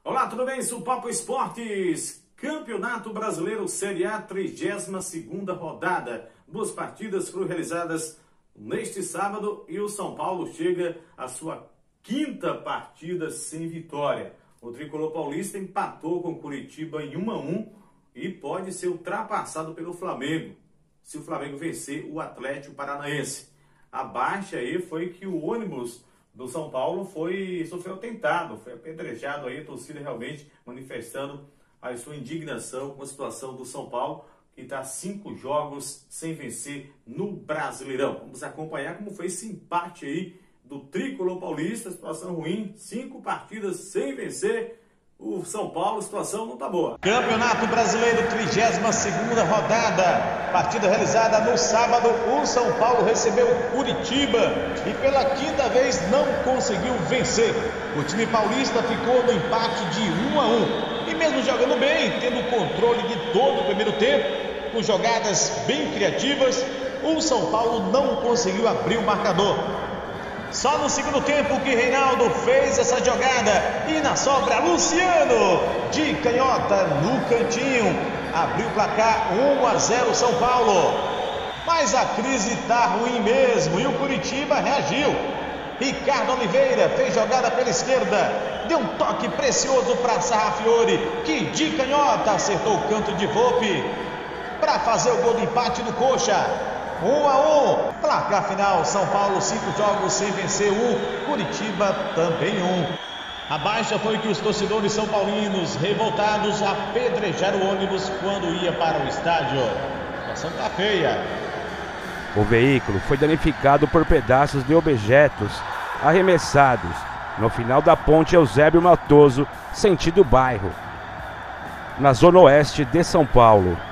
Olá, tudo bem? Supapo Esportes, Campeonato Brasileiro Série A, 32ª rodada. Duas partidas foram realizadas neste sábado e o São Paulo chega à sua quinta partida sem vitória. O tricolor paulista empatou com o Curitiba em 1-1 e pode ser ultrapassado pelo Flamengo, se o Flamengo vencer o Atlético Paranaense. A baixa aí foi que o ônibus do São Paulo sofreu atentado, foi apedrejado aí, a torcida realmente manifestando a sua indignação com a situação do São Paulo, que está 5 jogos sem vencer no Brasileirão. Vamos acompanhar como foi esse empate aí do tricolor paulista, situação ruim, 5 partidas sem vencer. O São Paulo, a situação não tá boa. Campeonato Brasileiro, 32ª rodada. Partida realizada no sábado, o São Paulo recebeu o Curitiba e pela quinta vez não conseguiu vencer. O time paulista ficou no empate de 1-1. E mesmo jogando bem, tendo controle de todo o primeiro tempo, com jogadas bem criativas, o São Paulo não conseguiu abrir o marcador. Só no segundo tempo que Reinaldo fez essa jogada e na sobra Luciano de canhota no cantinho abriu o placar 1-0 São Paulo. Mas a crise tá ruim mesmo e o Curitiba reagiu. Ricardo Oliveira fez jogada pela esquerda, deu um toque precioso para Sarrafiore, que de canhota acertou o canto de Volpi para fazer o gol do empate do Coxa. 1-1, placar final, São Paulo 5 jogos sem vencer 1, Curitiba também 1. A baixa foi que os torcedores são paulinos revoltados apedrejaram o ônibus quando ia para o estádio. A situação tá feia. O veículo foi danificado por pedaços de objetos arremessados no final da ponte Eusébio Matoso, sentido bairro, na zona oeste de São Paulo.